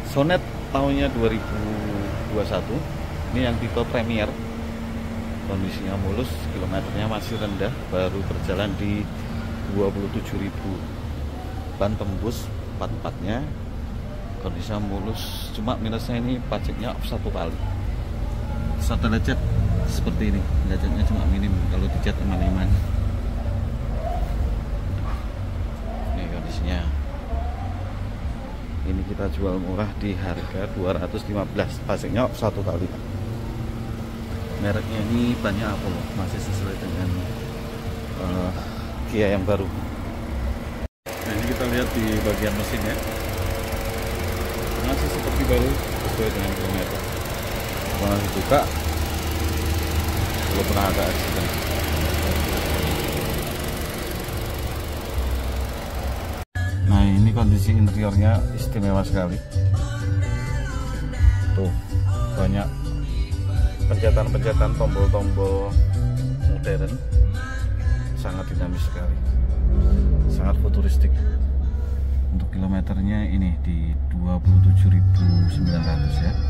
Sonet tahunnya 2021. Ini yang tipe Premier. Kondisinya mulus, kilometernya masih rendah, baru berjalan di 27.000. Ban tembus 44-nya. Kondisinya mulus, cuma minusnya ini pajaknya off 1 kali. Setelah cat seperti ini, catnya cuma minim, kalau dicat eman-eman. Ini kondisinya. Ini kita jual murah di harga 215, pajaknya off 1 kali. Mereknya ini bannya Apollo, masih sesuai dengan Kia yang baru. Nah, ini kita lihat di bagian mesinnya, masih seperti baru, sesuai dengan kilometer. Kalau dibuka, belum pernah ada aksiden. Nah, ini kondisi interiornya istimewa sekali. Tuh, banyak pencetan-pencetan tombol-tombol modern, sangat dinamis sekali, sangat futuristik. Untuk kilometernya ini di 27.900 ya.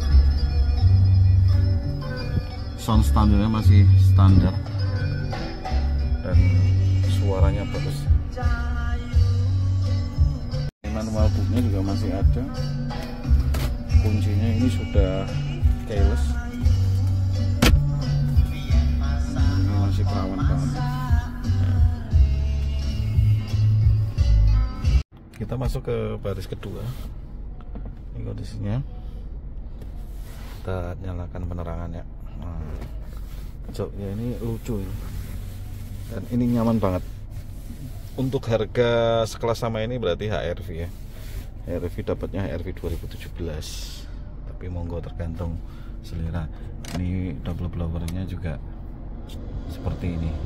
Sound standarnya masih standar dan suaranya bagus. Manual booknya juga masih ada. Kuncinya ini sudah keyless. Ini masih perawan banget. Kita masuk ke baris kedua. Ini kondisinya. Kita nyalakan penerangan ya. Joknya ini lucu ini. Dan ini nyaman banget. Untuk harga sekelas sama ini berarti HRV ya. HRV dapatnya HRV 2017. Tapi monggo tergantung selera. Ini double blowernya juga seperti ini.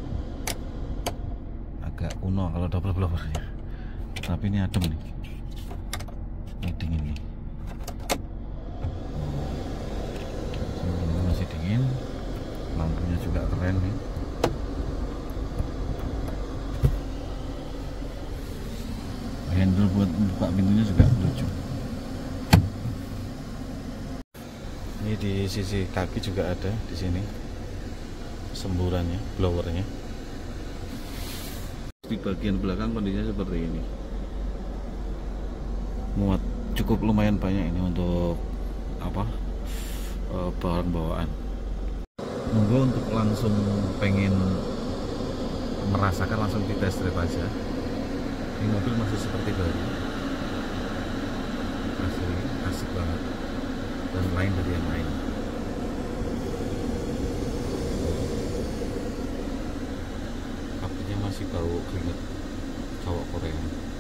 Agak kuno kalau double blowernya. Tapi ini adem nih. Ini dingin nih. Ini masih dingin. Lampunya juga keren nih. Handle buat buka pintunya juga lucu. Ini di sisi kaki juga ada di sini semburannya, blowernya. Di bagian belakang kondisinya seperti ini. Muat cukup lumayan banyak ini untuk barang bawaan. Monggo untuk langsung pengen merasakan, langsung di test drive aja. Ini mobil masih seperti baru, masih asik banget dan lain dari yang lain. Apinya masih bau keringet cowok Korea.